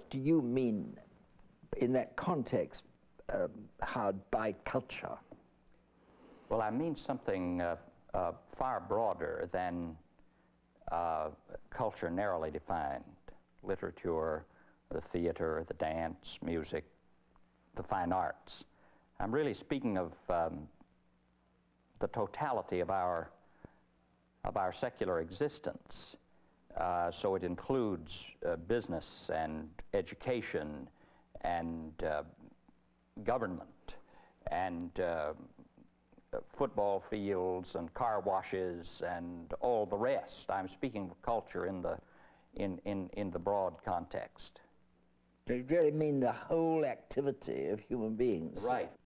what do you mean in that context, Howard, by culture? Well, I mean something far broader than culture narrowly defined. Literature, the theater, the dance, music, the fine arts. I'm really speaking of the totality of our secular existence. So it includes business and education and government and football fields and car washes and all the rest. I'm speaking of culture in the broad context. They really mean the whole activity of human beings. Right.